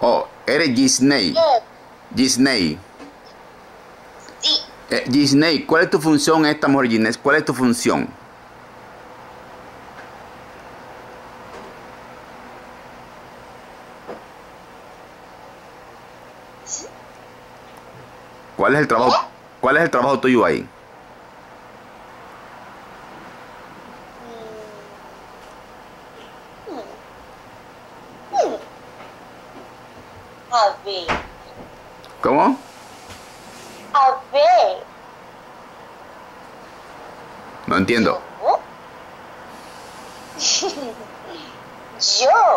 Oh, eres Disney. Disney. Sí. Disney, ¿cuál es tu función esta mujer, Disney? ¿Cuál es tu función? ¿Cuál es el trabajo? ¿Cuál es el trabajo tuyo ahí? A ver. ¿Cómo? A ver. No entiendo. Yo.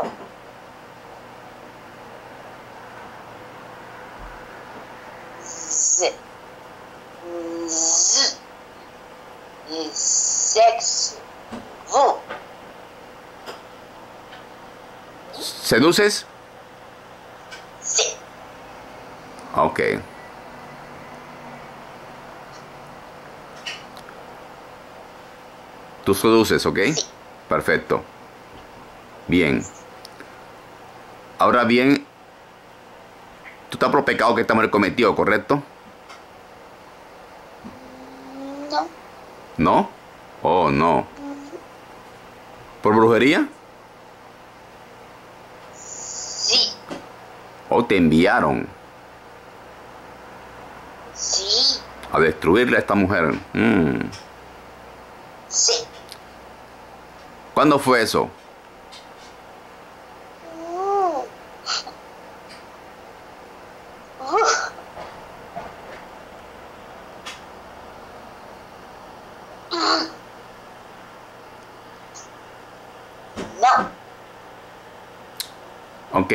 Z. Z. Sexo. Vu. ¿Seduces? Sí. Ok. Tú seduces, ¿ok? Sí. Perfecto. Bien. Ahora bien, tú estás por pecado que esta mujer cometió, ¿correcto? No. ¿No? Oh, no. ¿Por brujería? Sí. ¿O te enviaron Sí. a destruirle a esta mujer? Sí. ¿Cuándo fue eso? No. Ok.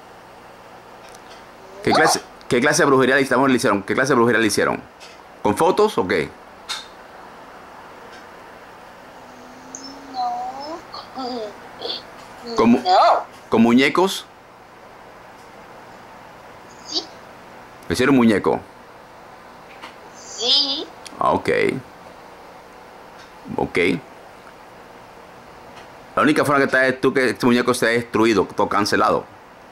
¿Qué clase de brujería le hicieron? ¿Qué clase de brujería le hicieron? ¿Con fotos o qué? ¿Con, No. con muñecos? Sí. ¿Le hicieron muñeco? Sí. Ah, ok. Ok. La única forma que está es tú que este muñeco sea destruido, todo cancelado.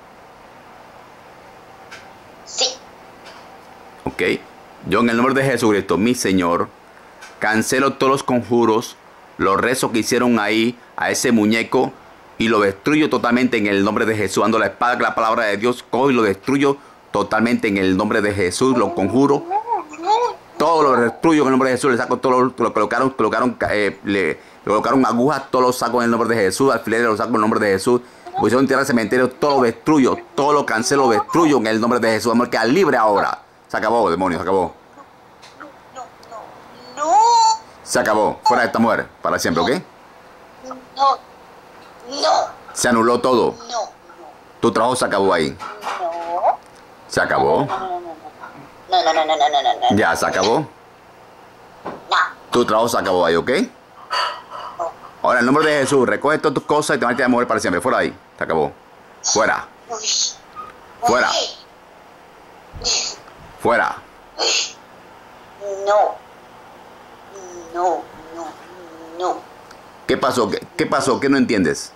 Sí. Ok. Yo en el nombre de Jesucristo, mi Señor, cancelo todos los conjuros, los rezos que hicieron ahí a ese muñeco y lo destruyo totalmente en el nombre de Jesús. Dando la espada que la palabra de Dios, cojo y lo destruyo totalmente en el nombre de Jesús. Lo conjuro. Todo lo destruyo en el nombre de Jesús. Le saco todo lo le colocaron agujas, todos los saco en el nombre de Jesús. Alfileres los saco en el nombre de Jesús. Pusieron tierra al cementerio, todo lo destruyo, todo lo cancelo, lo destruyo en el nombre de Jesús. Amor, queda libre ahora. Se acabó, demonio, se acabó. No. Se acabó. Fuera de esta mujer, para siempre, ¿ok? No. No. Se anuló todo. No. Tu trabajo se acabó ahí. No. Se acabó. No. Ya, se acabó. No. Tu trabajo se acabó ahí, ¿ok? Ahora, en el nombre de Jesús, recoge todas tus cosas y te vas a morir para siempre. Fuera de ahí. Se acabó. Fuera. Fuera. Fuera. No. No. No. ¿Qué pasó? ¿Qué pasó? ¿Qué no entiendes?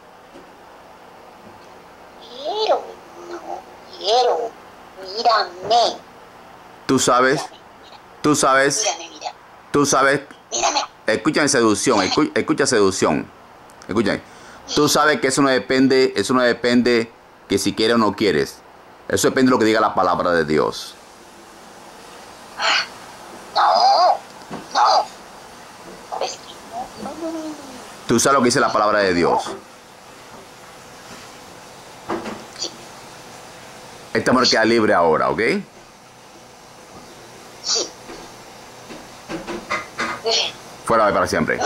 Quiero. No quiero. Mírame. Tú sabes. Tú sabes. Mírame. Tú sabes. Mírame. Escúchame seducción. Escucha seducción. Escúchame. Tú sabes que eso no depende que si quieres o no quieres. Eso depende de lo que diga la palabra de Dios. No. ¿Sabes qué? No. Tú sabes lo que dice la palabra de Dios. Sí. Esta mujer queda libre ahora, ¿ok? Sí. Fuera de ahí para siempre.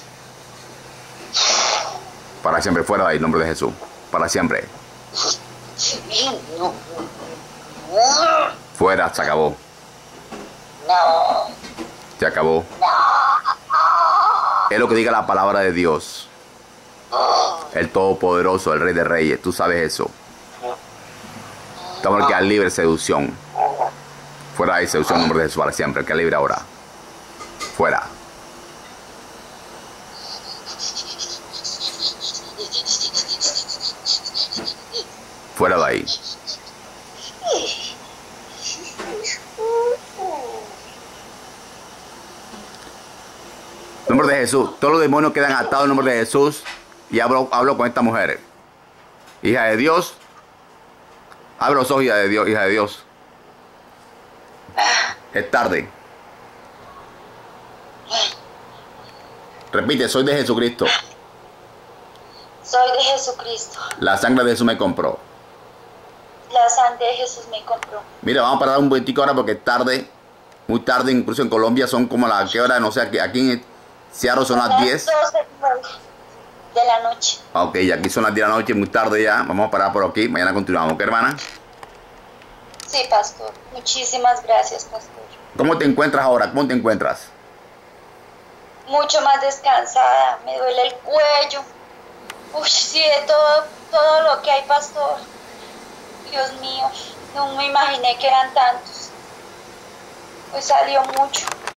Para siempre, fuera de ahí, en nombre de Jesús. Para siempre. No. Fuera, se acabó. No. Se acabó. Es lo que diga la palabra de Dios. El Todopoderoso, el Rey de Reyes. Tú sabes eso. Estamos queda libre, seducción. Fuera de ahí, seducción, en nombre de Jesús, para siempre. Queda libre ahora. Fuera. Fuera de ahí. En nombre de Jesús, todos los demonios quedan atados en nombre de Jesús. Y hablo con estas mujeres. Hija de Dios, abre los ojos, hija de Dios, hija de Dios. Es tarde. Repite, soy de Jesucristo. Soy de Jesucristo. La sangre de Jesús me compró. La sangre de Jesús me compró. Mira, vamos a parar un momentico ahora porque es tarde. Muy tarde, incluso en Colombia son como las, ¿qué hora? No sé, aquí en Seattle son las 10. 12:09 de la noche. Ok, y aquí son las 10 de la noche, muy tarde ya. Vamos a parar por aquí. Mañana continuamos, ¿ok, hermana? Sí, pastor. Muchísimas gracias, pastor. ¿Cómo te encuentras ahora? ¿Cómo te encuentras? Mucho más descansada. Me duele el cuello. Uy, sí, de todo lo que hay, pastor. Dios mío, no me imaginé que eran tantos. Pues salió mucho.